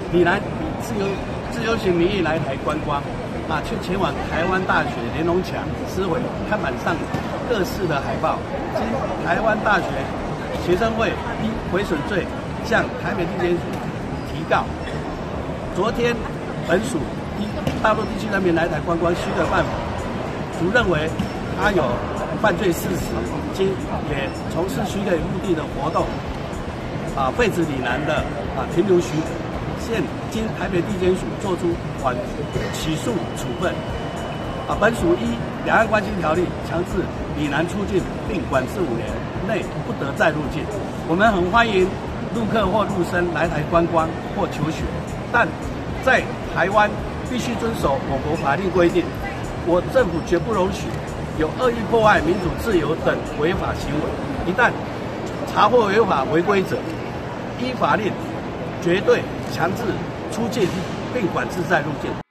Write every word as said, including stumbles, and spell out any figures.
你来自由自由行名义来台观光，啊，去前往台湾大学连龙墙撕毁看板上各式的海报，经台湾大学学生会依毁损罪向台北地检署提告。昨天本署依大陆地区人民来台观光虚的办法，主认为他有犯罪事实，经也从事虚伪目的的活动，啊，废止李楠的啊停留许可，现经台北地检署作出缓起诉处分。啊，本署依《两岸关系条例》强制李楠出境并管制五年内不得再入境。我们很欢迎陆客或陆生来台观光或求学，但在台湾必须遵守我国法律规定。我政府绝不容许有恶意破坏民主自由等违法行为。一旦查获违法违规者，依法令绝对强制出境并管制再入境。